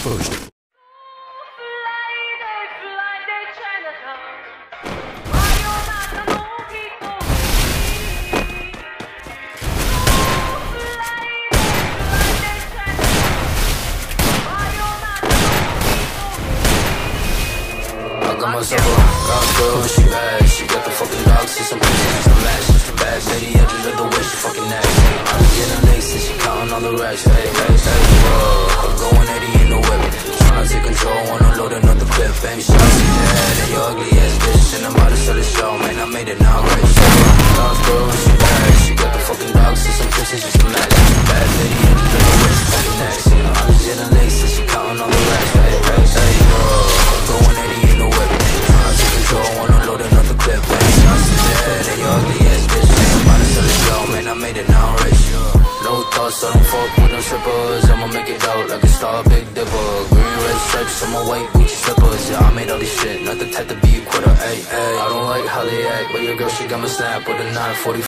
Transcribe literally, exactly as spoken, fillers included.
exposed. I got myself a god girl, but she bad. She got the fucking dog, see some pussy, just a match, just a bad lady. I just love the way she fucking acts. I was getting laced and she counting all the racks. Hey, hey, hey, whoa, I'm going eighty in the whip, trying to take control, wanna load another clip. Baby, shout out to your head and your ugly ass bitch, and I'm about to sell the show, man. I made it now, great shit. God girl, but she bad. She got the fucking dog, see some pussy, just a match, just a bad lady. I just love the way she fucking acts. I was getting laced and she counting all the racks. Hey, hey, hey, whoa, I'm going eighty in the whip, trying to take control, wanna load another clip. Baby, shout out to your head and your ugly ass bitch, and I'm about to sell the show, man. I made it now, right? No thoughts, I don't fuck with them strippers. I'ma make it out like a star, big dipper. Green, red stripes on my white Gucci slippers. Yeah, I made all this shit, not the type to be a quitter. Ay, ay. I don't like how they act, but your girl, she got my snap with a nine forty.